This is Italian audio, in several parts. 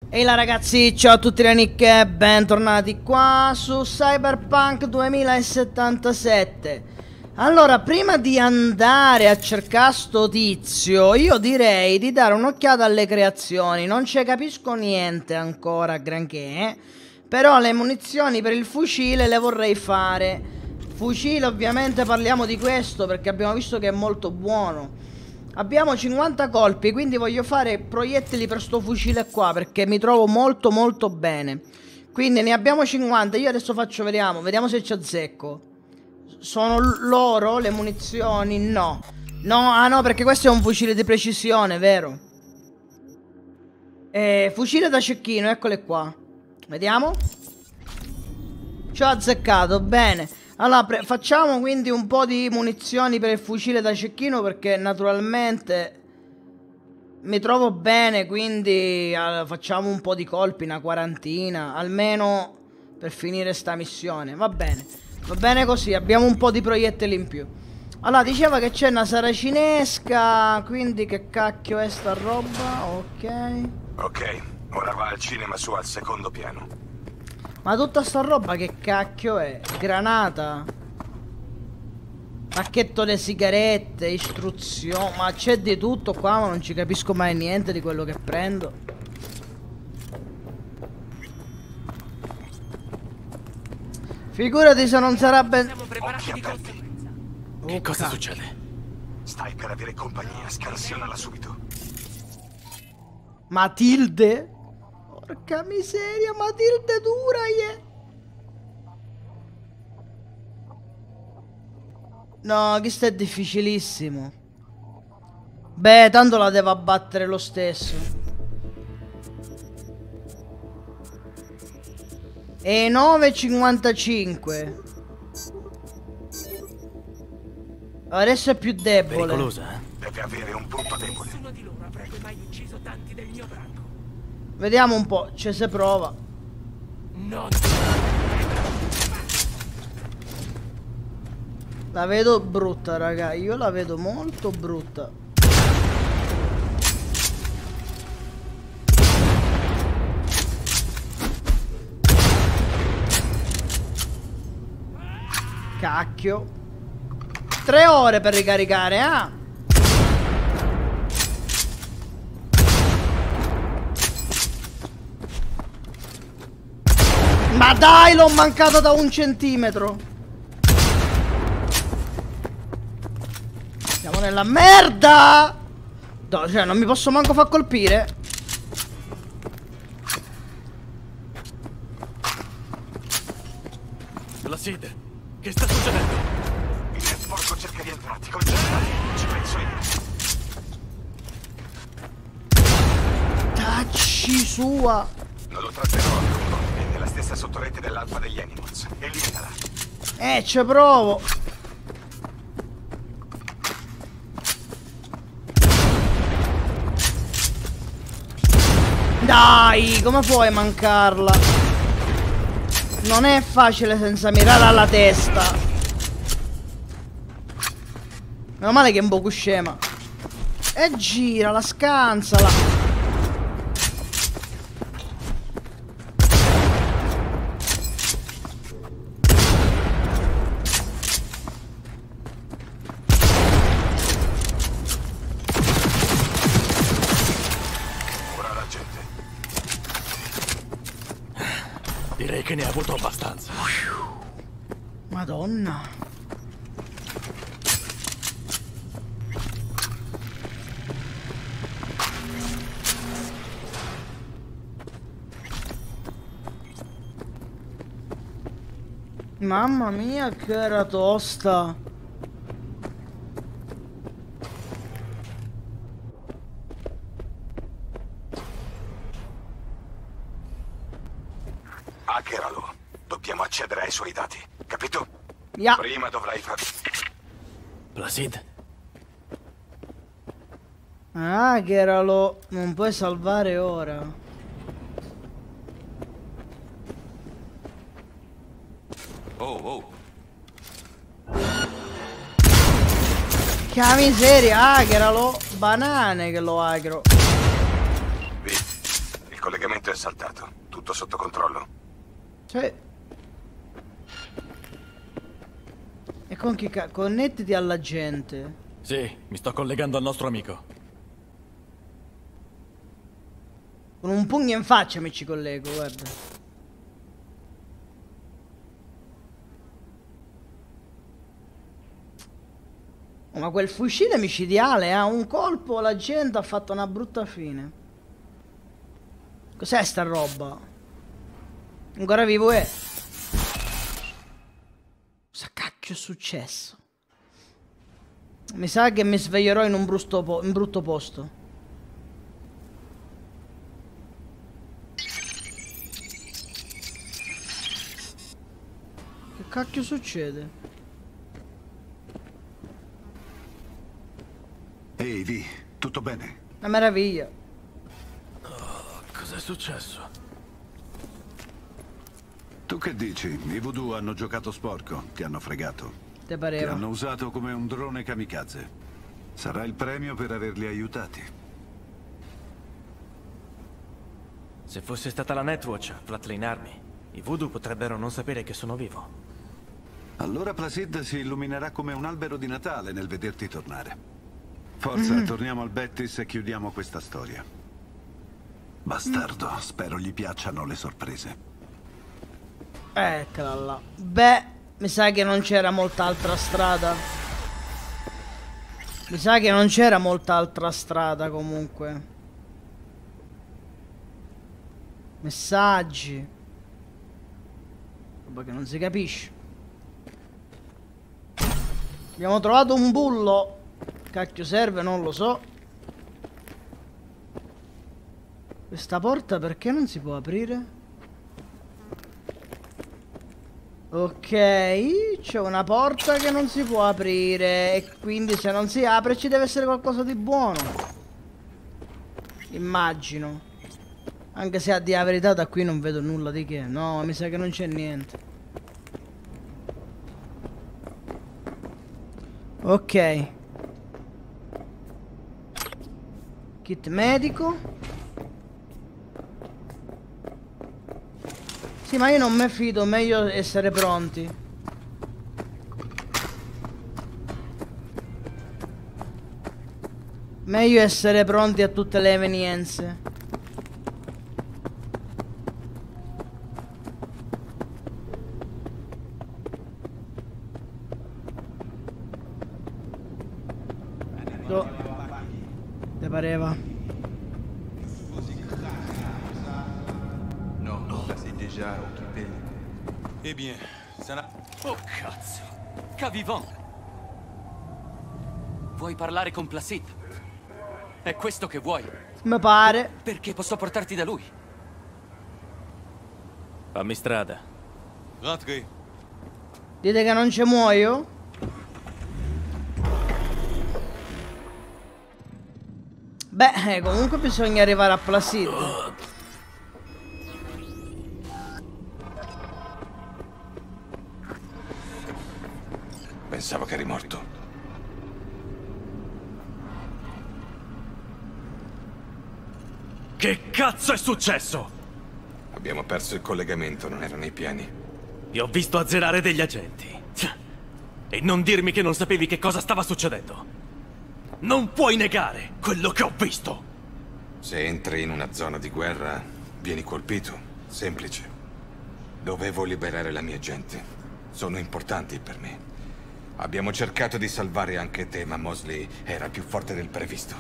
Ehi là ragazzi, ciao a tutti da Nick e bentornati qua su Cyberpunk 2077. Allora, prima di andare a cercare sto tizio, io direi di dare un'occhiata alle creazioni. Non ci capisco niente ancora, granché, però le munizioni per il fucile le vorrei fare. Fucile, ovviamente parliamo di questo perché abbiamo visto che è molto buono. Abbiamo 50 colpi, quindi voglio fare proiettili per sto fucile qua perché mi trovo molto molto bene. Quindi ne abbiamo 50, io adesso faccio, vediamo se ci azzecco. Sono loro le munizioni? No. No, ah no, perché questo è un fucile di precisione, vero? Fucile da cecchino, eccole qua. Vediamo. Ci ho azzeccato, bene. Allora, facciamo quindi un po' di munizioni per il fucile da cecchino perché naturalmente mi trovo bene, quindi facciamo un po' di colpi, una quarantina, almeno per finire sta missione. Va bene così, abbiamo un po' di proiettili in più. Allora, diceva che c'è una saracinesca, quindi che cacchio è sta roba? Ok. Ok, ora va al cinema su al secondo piano. Ma tutta sta roba che cacchio è? Granata? Pacchetto le sigarette, istruzioni. Ma c'è di tutto qua, ma non ci capisco mai niente di quello che prendo. Figurati se non sarebbe... Siamo preparati di conseguenza. Che cosa succede? Stai per avere compagnia, scansionala subito. Matilde? Porca miseria, Matilde dura, No, questo è difficilissimo. Beh, tanto la devo abbattere lo stesso. E 9,55. Adesso è più debole. Pericolosa, eh? Deve avere un punto debole. Nessuno di loro avrebbe mai ucciso tanti del mio branco. Vediamo un po', ci se prova. Non. La vedo brutta, raga. Io la vedo molto brutta. Cacchio. 3 ore per ricaricare, ah. Ma dai, l'ho mancato da 1 centimetro. Siamo nella merda. No, cioè, non mi posso manco far colpire. Placid, che sta succedendo? Il network cerca di entrarti, concentrati. Ci penso io. Tacci sua. Non lo tratterò a lungo. È nella stessa sottorete dell'alfa degli Animals. Eliminala. Ci provo. Dai, come puoi mancarla? Non è facile senza mirare alla testa. Meno male che è un po' scema. E girala, scansala. Ora la gente. Direi che ne ha avuto abbastanza. Madonna. Mamma mia, che era tosta. Hackeralo. Dobbiamo accedere ai suoi dati. Capito? Ya. Prima dovrai far... Placid, Ah, che era lo... Non puoi salvare ora. Oh. Che miseria, che era lo... Banane che lo agro. Il collegamento è saltato. Tutto sotto controllo. Sì. E con chi connettiti alla gente. Sì, mi sto collegando al nostro amico. Con un pugno in faccia mi ci collego, guarda. Oh, ma quel fucile micidiale, a un colpo la gente ha fatto una brutta fine. Cos'è sta roba? Ancora vivo è? Cosa cacchio è successo? Mi sa che mi sveglierò in un brutto posto. Che cacchio succede? Ehi, Vi, tutto bene? Una meraviglia. Cos'è successo? Tu che dici? I voodoo hanno giocato sporco, ti hanno fregato. Te Ti pareva? hanno usato come un drone kamikaze. Sarà il premio per averli aiutati. Se fosse stata la Netwatch a flatlinarmi, i voodoo potrebbero non sapere che sono vivo. Allora Placid si illuminerà come un albero di Natale nel vederti tornare. Forza, torniamo al Bettis e chiudiamo questa storia. Bastardo, spero gli piacciono le sorprese. Eccola là. Beh, mi sa che non c'era molta altra strada. Mi sa che non c'era molta altra strada comunque. Messaggi. Roba che non si capisce. Abbiamo trovato un bullo. Cacchio serve, non lo so. Questa porta perché non si può aprire? Ok, c'è una porta che non si può aprire e quindi se non si apre ci deve essere qualcosa di buono. Immagino. Anche se a dire la verità da qui non vedo nulla di che. No, mi sa che non c'è niente. Ok. Kit medico. Sì, ma io non mi fido, meglio essere pronti. Meglio essere pronti a tutte le evenienze. Te pareva? Non, là c'est déjà occupé. Eh bien, ça n'a... Oh cazzo! Cavivant! Vuoi parlare con Placid? È questo che vuoi? Mi pare. Perché posso portarti da lui? Fammi strada. Rentrez. Dite che non ci muoio? Beh, comunque bisogna arrivare a Placid. Pensavo che eri morto. Che cazzo è successo? Abbiamo perso il collegamento, non era nei piani. Ti ho visto azzerare degli agenti. E non dirmi che non sapevi che cosa stava succedendo. Non puoi negare quello che ho visto. Se entri in una zona di guerra, vieni colpito. Semplice. Dovevo liberare la mia gente. Sono importanti per me. Abbiamo cercato di salvare anche te, ma Mosley era più forte del previsto.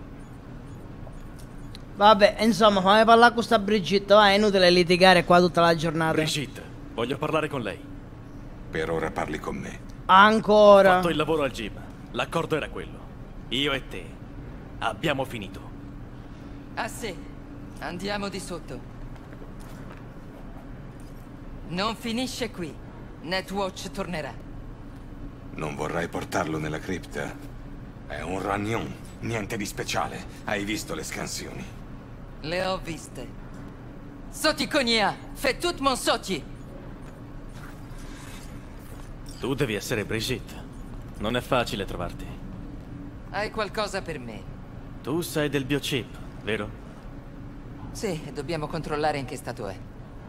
Vabbè, insomma, fammi parlare con sta Brigitte, va, è inutile litigare qua tutta la giornata. Brigitte, voglio parlare con lei. Per ora parli con me. Ho Ancora. fatto il lavoro al gym. L'accordo era quello. Io e te abbiamo finito. Ah sì, andiamo di sotto. Non finisce qui. Netwatch tornerà. Non vorrai portarlo nella cripta? È un ragnon, niente di speciale. Hai visto le scansioni? Le ho viste. Soti Cogna, fais tout mon soti. Tu devi essere Brigitte. Non è facile trovarti. Hai qualcosa per me? Tu sei del biochip, vero? Sì, e dobbiamo controllare in che stato è.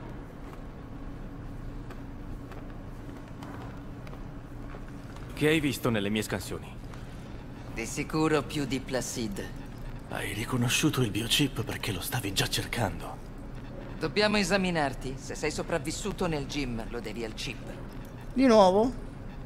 Che hai visto nelle mie scansioni? Di sicuro più di Placid. Hai riconosciuto il biochip perché lo stavi già cercando. Dobbiamo esaminarti. Se sei sopravvissuto nel gym, lo devi al chip. Di nuovo?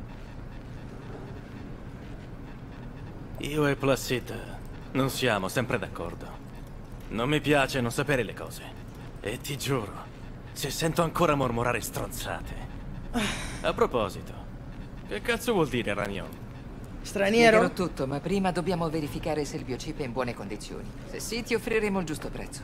Io e Placid non siamo sempre d'accordo. Non mi piace non sapere le cose. E ti giuro, se sento ancora mormorare stronzate. A proposito, che cazzo vuol dire Ragnon? Straniero? Spiegherò tutto, ma prima dobbiamo verificare se il biochip è in buone condizioni. Se sì, ti offriremo il giusto prezzo.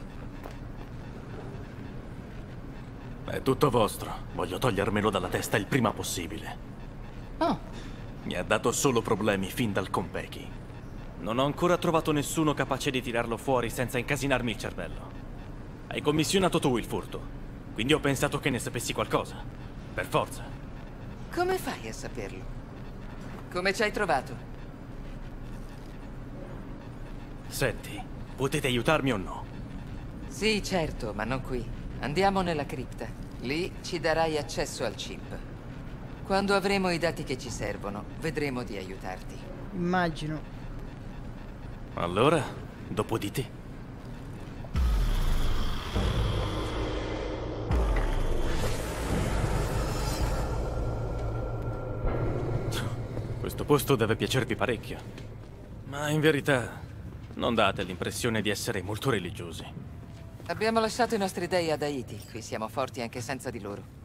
È tutto vostro. Voglio togliermelo dalla testa il prima possibile. Oh, Mi ha dato solo problemi fin dal Konpeki. Non ho ancora trovato nessuno capace di tirarlo fuori senza incasinarmi il cervello. Hai commissionato tu il furto, quindi ho pensato che ne sapessi qualcosa. Per forza. come fai a saperlo? Come ci hai trovato? Senti, potete aiutarmi o no? Sì, certo, ma non qui. Andiamo nella cripta. Lì ci darai accesso al chip. Quando avremo i dati che ci servono, vedremo di aiutarti. Immagino. Allora, dopo di te. Questo posto deve piacervi parecchio. Ma in verità, non date l'impressione di essere molto religiosi. Abbiamo lasciato i nostri dei ad Haiti. Qui siamo forti anche senza di loro.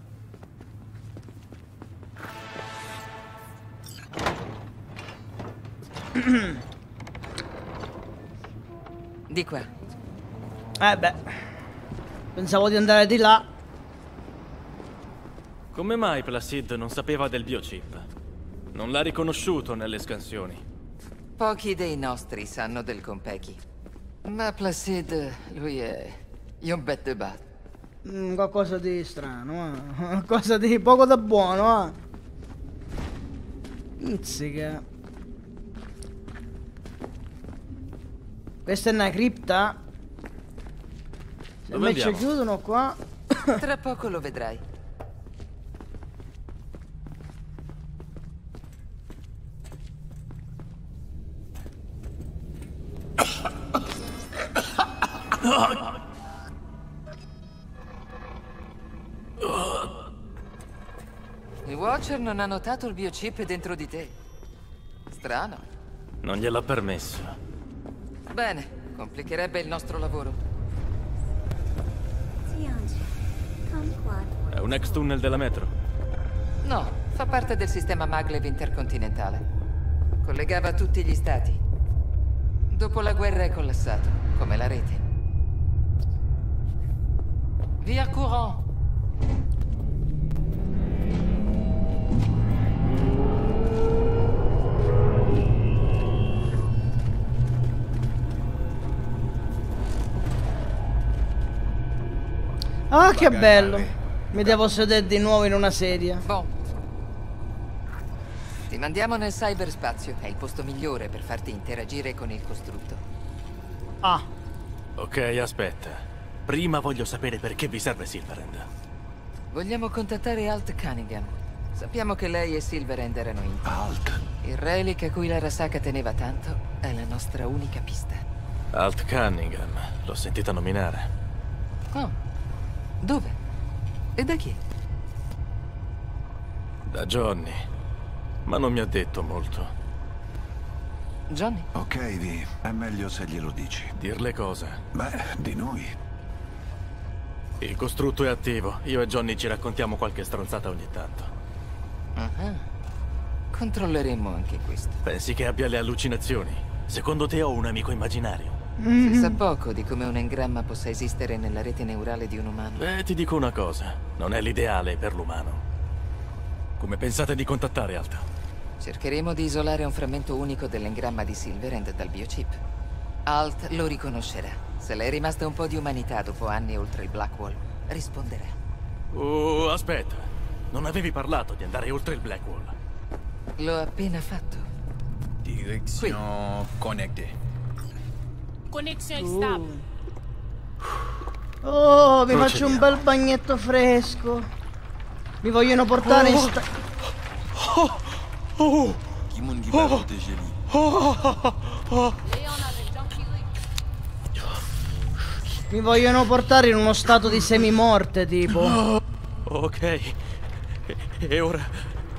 Di qua. Beh. Pensavo di andare di là. Come mai Placid non sapeva del biochip? Non l'ha riconosciuto nelle scansioni. Pochi dei nostri sanno del Konpeki. Ma Placid, lui è... un bet de bat. Qualcosa di strano, qualcosa di poco da buono, Pizzica. Questa è una cripta. Se Dove me ci andiamo? chiudono qua. Tra poco lo vedrai. I Watcher non hanno notato il biochip dentro di te. Strano. Non gliel'ha permesso. Bene, complicherebbe il nostro lavoro. È un ex tunnel della metro. No, fa parte del sistema maglev intercontinentale. Collegava tutti gli stati. Dopo la guerra è collassato, come la rete. Via Courant. Ah, che bello. Mi devo sedere di nuovo in una sedia. Bon. Ti mandiamo nel cyberspazio. È il posto migliore per farti interagire con il costrutto. Ah, Ok, aspetta. Prima voglio sapere perché vi serve Silverhand. Vogliamo contattare Alt Cunningham. Sappiamo che lei e Silverhand erano in... Alt. Il relic a cui l'Arasaka teneva tanto è la nostra unica pista. Alt Cunningham, l'ho sentita nominare. Oh. Dove? E da chi? Da Johnny. Ma non mi ha detto molto. Johnny? Ok, Vi, è meglio se glielo dici. Dirle cosa? Beh, di noi. Il costrutto è attivo. Io e Johnny ci raccontiamo qualche stronzata ogni tanto. Ah. Controlleremo anche questo. Pensi che abbia le allucinazioni? Secondo te ho un amico immaginario? Si sa poco di come un engramma possa esistere nella rete neurale di un umano. Beh, ti dico una cosa. Non è l'ideale per l'umano. Come pensate di contattare Alt? Cercheremo di isolare un frammento unico dell'engramma di Silverhand dal biochip. Alt lo riconoscerà. Se le è rimasta un po' di umanità dopo anni oltre il Blackwall, risponderà. Aspetta. Non avevi parlato di andare oltre il Blackwall. L'ho appena fatto. Direction connectée. Connexion stable. Oh, mi faccio un bel bagnetto fresco. Mi vogliono portare in sta... Mi vogliono portare in uno stato di semimorte, tipo. Ok. E ora?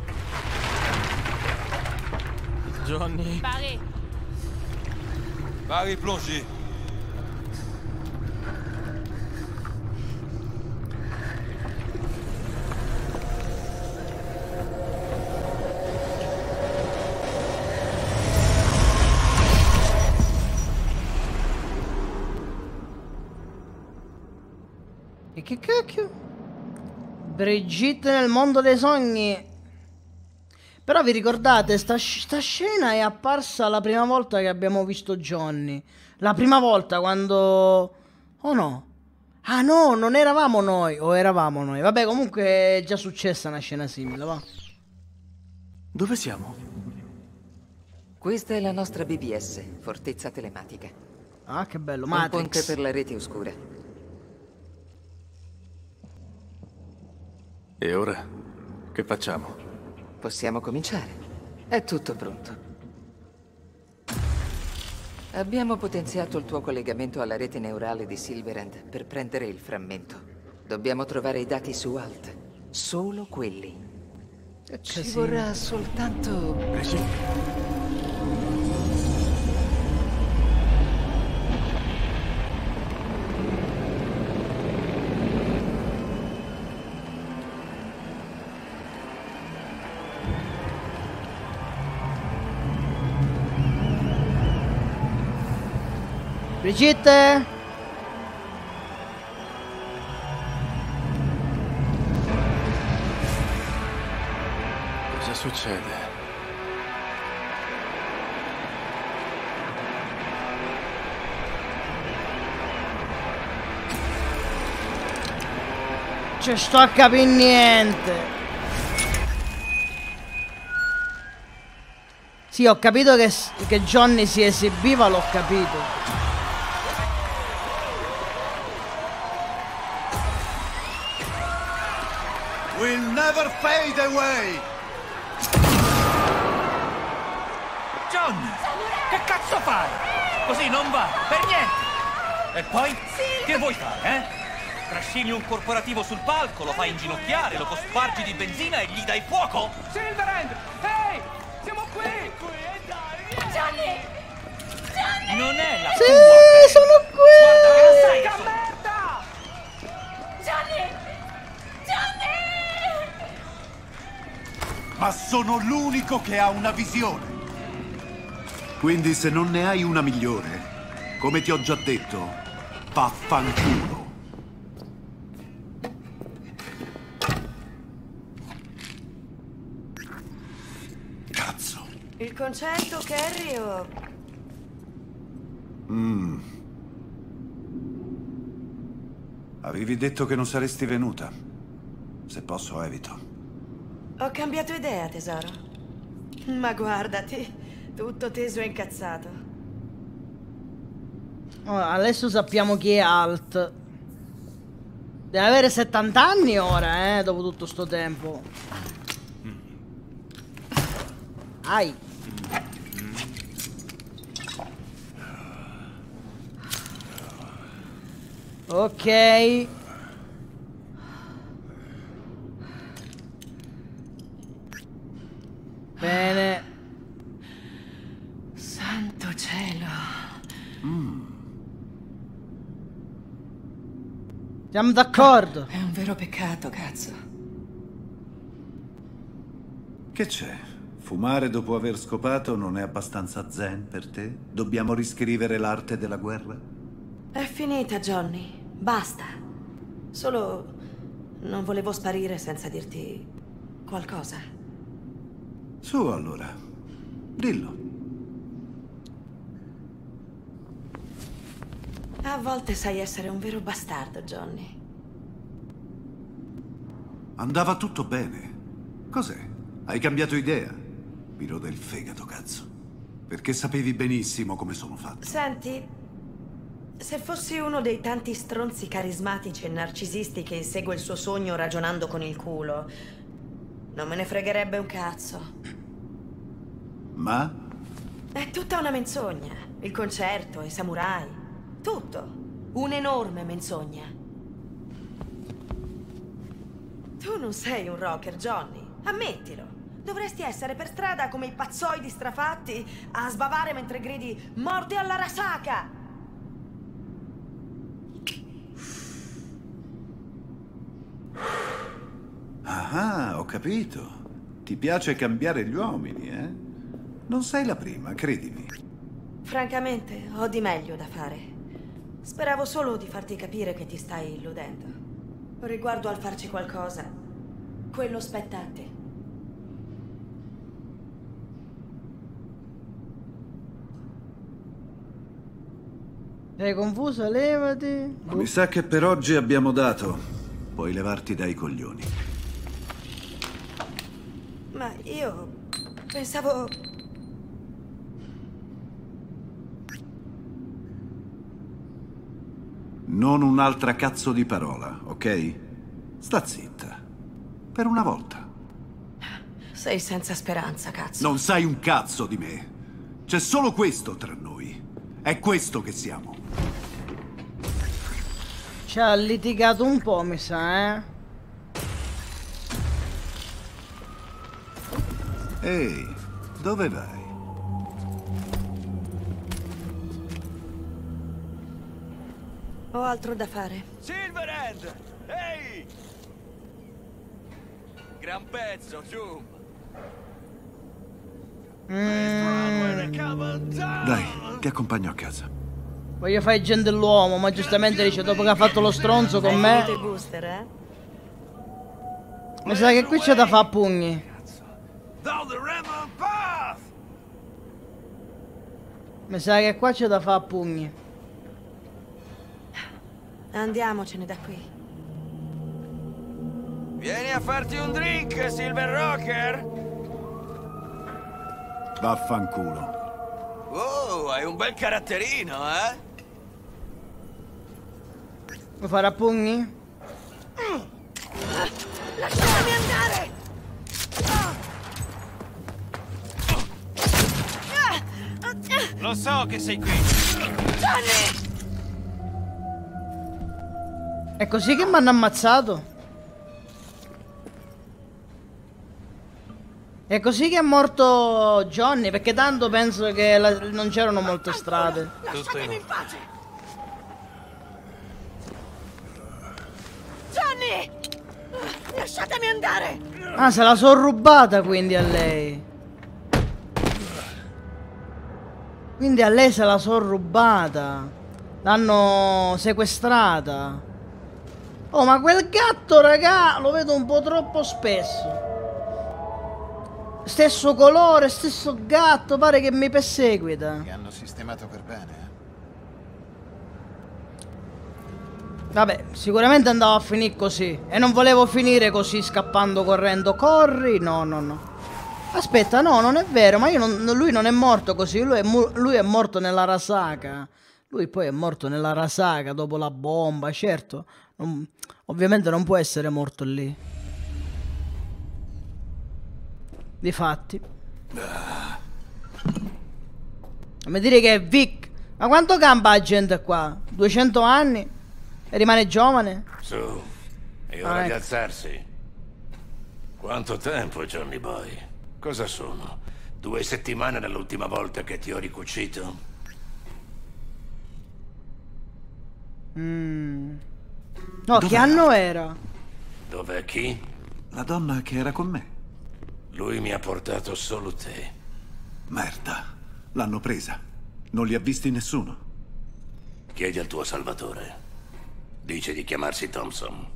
Johnny. Vari plongé. E che cacchio? Brigitte nel mondo dei sogni. Però vi ricordate, sta scena è apparsa la prima volta che abbiamo visto Johnny. La prima volta quando... Oh no. Ah no, non eravamo noi. O eravamo noi. Vabbè, comunque è già successa una scena simile, va. Dove siamo? Questa è la nostra BBS, fortezza telematica. Ah, che bello, Un Matrix. ponte per la rete oscura. E ora? Che facciamo? Possiamo cominciare. È tutto pronto. Abbiamo potenziato il tuo collegamento alla rete neurale di Silverhand per prendere il frammento. Dobbiamo trovare i dati su Alt. Solo quelli. Ci vorrà soltanto... Brigitte? Cosa succede? Ci sto a capire niente. Sì, ho capito che Johnny si esibiva, l'ho capito. Will never fade away! John! Che cazzo fai? Così non va, per niente! E poi? Che vuoi fare, eh? Trascini un corporativo sul palco, lo fai inginocchiare, lo cospargi di benzina e gli dai fuoco? Silverhand! Ehi! Siamo qui! Johnny! Johnny! Non è la Sì, tua! sono qui! Guarda che non sei adesso! Merda! Johnny! Johnny! Ma sono l'unico che ha una visione. Quindi se non ne hai una migliore, come ti ho già detto, vaffanculo. Cazzo. Il concerto, Carrie, o... Avevi detto che non saresti venuta. Se posso, evito. Ho cambiato idea, tesoro. Ma guardati, tutto teso e incazzato. Oh, adesso sappiamo chi è Alt. Deve avere 70 anni ora, dopo tutto sto tempo. Ai. Ok. Bene. Santo cielo. Siamo d'accordo. È un vero peccato, cazzo. Che c'è? Fumare dopo aver scopato non è abbastanza zen per te? Dobbiamo riscrivere l'arte della guerra? È finita, Johnny. Basta. Solo non volevo sparire senza dirti qualcosa. Su allora. Dillo. A volte sai essere un vero bastardo, Johnny. Andava tutto bene. Cos'è? Hai cambiato idea? Mi rode il fegato, cazzo. Perché sapevi benissimo come sono fatto. Senti, Se fossi uno dei tanti stronzi carismatici e narcisisti che insegue il suo sogno ragionando con il culo, non me ne fregherebbe un cazzo. Ma? È tutta una menzogna. Il concerto, i samurai. Tutto. Un'enorme menzogna. Tu non sei un rocker, Johnny. Ammettilo. Dovresti essere per strada come i pazzoidi strafatti a sbavare mentre gridi "Morte alla Arasaka!". Ah, ho capito. Ti piace cambiare gli uomini, eh? Non sei la prima, credimi. Francamente, ho di meglio da fare. Speravo solo di farti capire che ti stai illudendo. Riguardo al farci qualcosa, quello spetta a te. Sei confusa? Levati. Mi sa che per oggi abbiamo dato. Puoi levarti dai coglioni. Ma io pensavo... Non un'altra cazzo di parola, ok? Sta zitta. Per una volta. Sei senza speranza, cazzo. Non sai un cazzo di me. C'è solo questo tra noi. È questo che siamo. Ci ha litigato un po', mi sa, eh? Ehi, dove vai? Ho altro da fare. Silverhand! Ehi! Gran pezzo, Zoom! Dai, ti accompagno a casa. Voglio fare il gentiluomo, ma giustamente dice dopo che ha fatto lo stronzo con me. Il booster, eh? Mi sa che qui c'è da fare a pugni. Mi sa che qua c'è da fare a pugni. Andiamocene da qui. Vieni a farti un drink, Silver Rocker! Vaffanculo. Oh, hai un bel caratterino, eh? Vuoi fare a pugni? Lasciami andare! Lo so che sei qui. Johnny! È così che mi hanno ammazzato? È così che è morto Johnny? Perché tanto penso che non c'erano molte strade. Lasciatemi in pace! Johnny! Lasciatemi andare! Ah, se la sono rubata quindi a lei. Quindi a lei se la sono rubata. L'hanno sequestrata. Oh, ma quel gatto, raga, lo vedo un po' troppo spesso. Stesso colore, stesso gatto, pare che mi perseguita. Ti hanno sistemato per bene, Vabbè, sicuramente andava a finire così. E non volevo finire così, scappando, correndo. Corri, no, no, no. Aspetta, no, non è vero, ma lui non è morto così, lui è morto nella Arasaka. Lui poi è morto nella Arasaka dopo la bomba, certo. Ovviamente non può essere morto lì. Difatti. Come dire che è Vic. Ma quanto campa la gente qua? 200 anni? E rimane giovane? Su, è ora di ecco. alzarsi. Quanto tempo, Johnny Boy? Cosa sono? 2 settimane dall'ultima volta che ti ho ricucito? No, Dov'è? che anno era? Dov'è chi? La donna che era con me. Lui mi ha portato solo te. Merda. L'hanno presa. Non li ha visti nessuno. Chiedi al tuo salvatore. Dice di chiamarsi Thompson.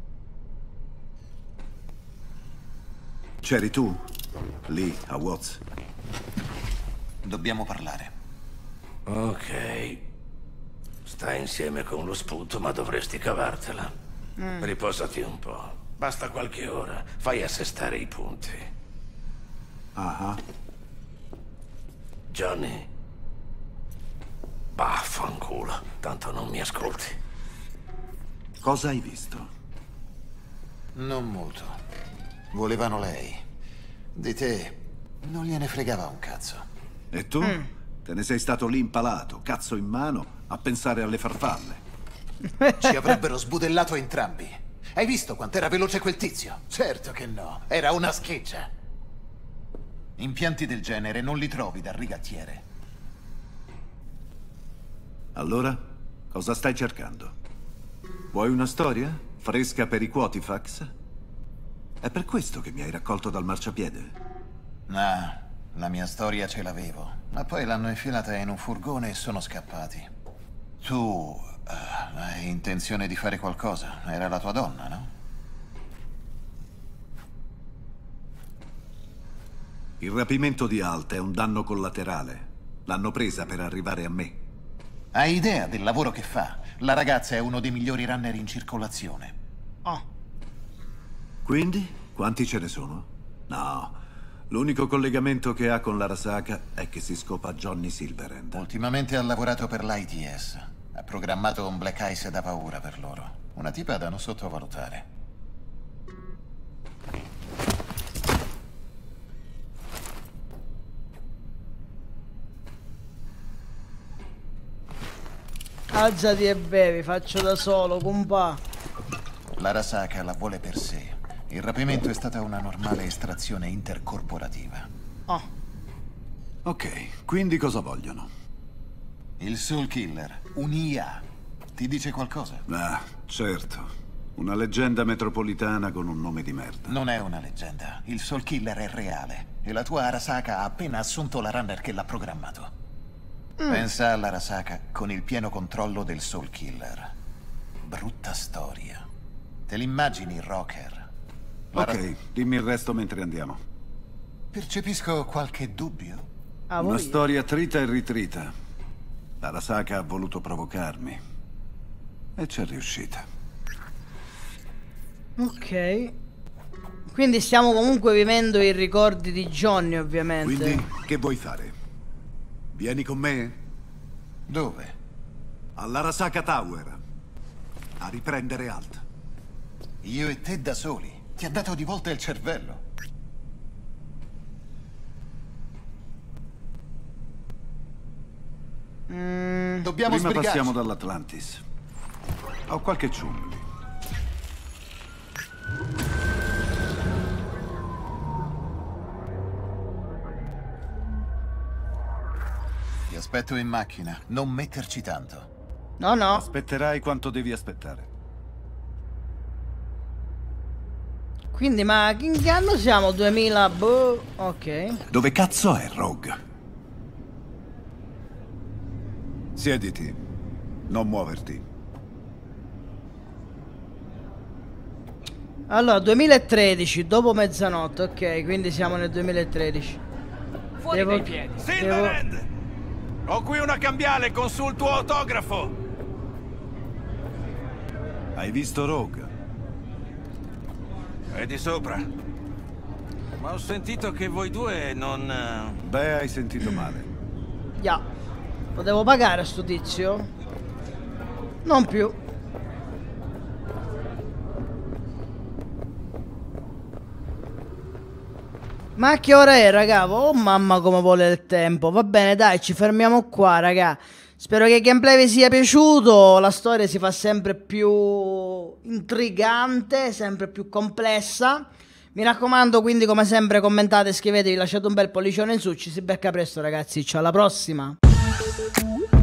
C'eri tu? Lì, a Watts. Dobbiamo parlare. Ok. Stai insieme con lo sputo, ma dovresti cavartela. Riposati un po'. Basta qualche ora. Fai assestare i punti. Ah. Johnny. Vaffanculo, tanto non mi ascolti. Cosa hai visto? Non molto. Volevano lei. Di te non gliene fregava un cazzo. E tu? Te ne sei stato lì impalato, cazzo in mano, a pensare alle farfalle. Ci avrebbero sbudellato entrambi. Hai visto quant'era veloce quel tizio? Certo che no, era una scheggia. Impianti del genere non li trovi dal rigattiere. Allora, cosa stai cercando? Vuoi una storia? Fresca per i Quotifax? È per questo che mi hai raccolto dal marciapiede? No, la mia storia ce l'avevo, ma poi l'hanno infilata in un furgone e sono scappati. Tu hai intenzione di fare qualcosa? Era la tua donna, no? Il rapimento di Alt è un danno collaterale. L'hanno presa per arrivare a me. Hai idea del lavoro che fa? La ragazza è uno dei migliori runner in circolazione. Oh. Quindi? Quanti ce ne sono? No. L'unico collegamento che ha con l'Arasaka è che si scopa Johnny Silverhand. Ultimamente ha lavorato per l'ITS. Ha programmato un Black Ice da paura per loro. Una tipa da non sottovalutare. Alzati e bevi, faccio da solo, compa. L'Arasaka la vuole per sé. Il rapimento è stata una normale estrazione intercorporativa. Oh. Ok, quindi cosa vogliono? Il Soul Killer, un'IA. Ti dice qualcosa? Ah, certo. Una leggenda metropolitana con un nome di merda. Non è una leggenda. Il Soul Killer è reale. E la tua Arasaka ha appena assunto la runner che l'ha programmato. Pensa all'Arasaka con il pieno controllo del Soul Killer. Brutta storia. Te l'immagini, Rocker? Ok, dimmi il resto mentre andiamo. Percepisco qualche dubbio. Una storia trita e ritrita. L'Arasaka ha voluto provocarmi. E c'è riuscita. Ok. Quindi stiamo comunque vivendo i ricordi di Johnny, ovviamente. Quindi, che vuoi fare? Vieni con me? Dove? All'Arasaka Tower. A riprendere Alt. Io e te da soli. Ti ha dato di volta il cervello. Dobbiamo Prima sbrigarci. passiamo dall'Atlantis. Ho qualche ciume lì. Ti aspetto in macchina. Non metterci tanto. No, no. Aspetterai quanto devi aspettare. Quindi, ma in che anno siamo? 2000, boh. Ok. Dove cazzo è Rogue? Siediti. Non muoverti. Allora, 2013, dopo mezzanotte, ok, quindi siamo nel 2013. Fuori dai piedi. Silverhand! Ho qui una cambiale con sul tuo autografo. Hai visto Rogue? È di sopra. Ma ho sentito che voi due non... Beh, hai sentito male. Ya. Potevo pagare a sto tizio? Non più. Ma che ora è, raga? Oh mamma come vuole il tempo. Va bene, dai, ci fermiamo qua, raga. Spero che il gameplay vi sia piaciuto. La storia si fa sempre più intrigante, sempre più complessa. Mi raccomando, quindi, come sempre, commentate, scrivetevi, lasciate un bel pollicione in su. Ci si becca presto, ragazzi. Ciao, alla prossima.